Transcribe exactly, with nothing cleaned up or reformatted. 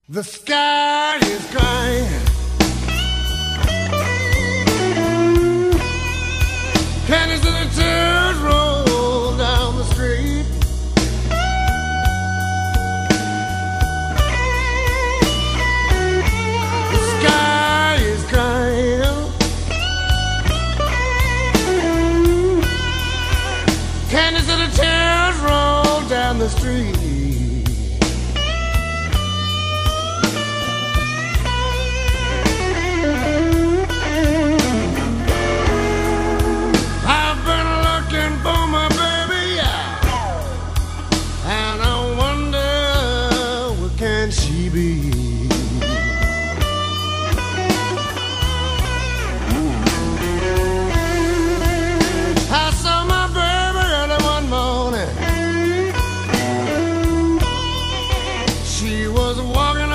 The sky is crying. Canyons of the tears roll down the street. The sky is crying. Canyons of the tears roll down the street. She be I saw my baby early one morning. She was walking